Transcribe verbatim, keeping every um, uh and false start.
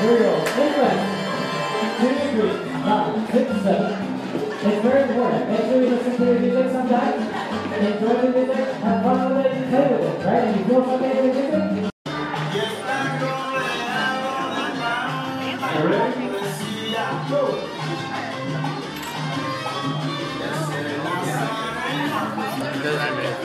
zero English two three nine six seven. It's very important. Make sure you listen to the music sometimes. Enjoy the music, have fun with it, play with it, right? If you feel something in the music. You ready? Go! Good, I mean.